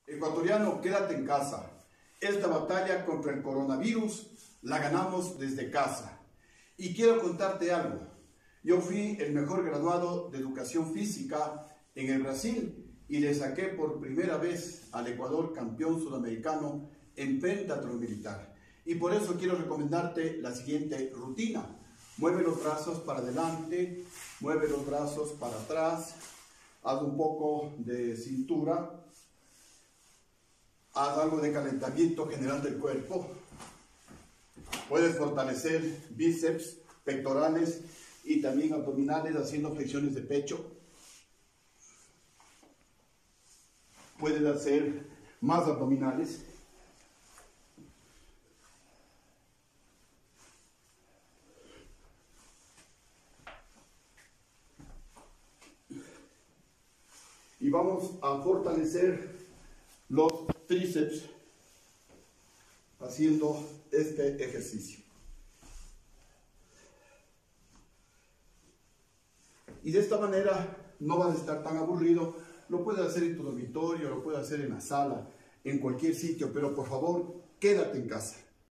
Ecuatoriano, quédate en casa. Esta batalla contra el coronavirus la ganamos desde casa. Y quiero contarte algo. Yo fui el mejor graduado de educación física en el Brasil y le saqué por primera vez al Ecuador campeón sudamericano en pentathlon militar. Y por eso quiero recomendarte la siguiente rutina. Mueve los brazos para adelante, mueve los brazos para atrás, haz un poco de cintura, haz algo de calentamiento general del cuerpo. Puedes fortalecer bíceps, pectorales y también abdominales haciendo flexiones de pecho. Puedes hacer más abdominales. Y vamos a fortalecer los tríceps haciendo este ejercicio. Y de esta manera no vas a estar tan aburrido. Lo puedes hacer en tu dormitorio, lo puedes hacer en la sala, en cualquier sitio, pero por favor, quédate en casa.